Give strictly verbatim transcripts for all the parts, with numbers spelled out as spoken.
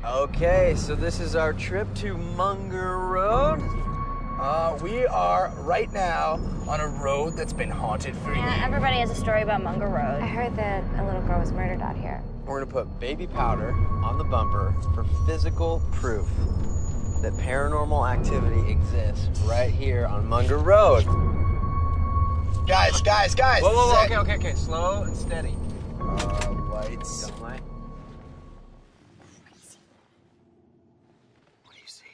Okay, so this is our trip to Munger Road. Uh, we are right now on a road that's been haunted for Yeah, years. everybody has a story about Munger Road. I heard that a little girl was murdered out here. We're gonna put baby powder on the bumper for physical proof that paranormal activity exists right here on Munger Road. Guys, guys, guys. Whoa, whoa, whoa, set. okay, okay, okay, slow and steady. Uh, lights. Don't light. What do you see?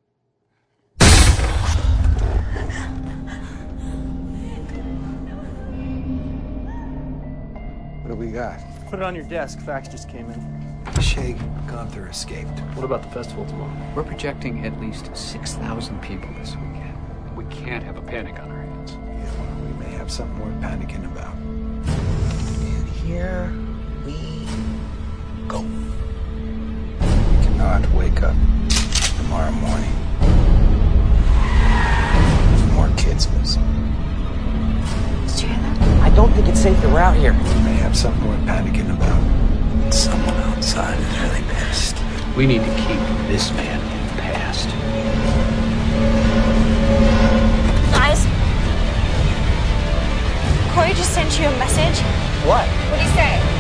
What do we got? Put it on your desk. Fax just came in. Shake, Gunther escaped. What about the festival tomorrow? We're projecting at least six thousand people this weekend. We can't have a panic on our hands. Yeah, well, we may have something worth panicking about. And here we go. We cannot wake up tomorrow morning with more kids missing. Did you hear that? I don't think it's safe that we're out here. We may have something worth panicking about. Someone outside is really pissed. We need to keep this man in the past. Guys, Corey just sent you a message. What? What do you say?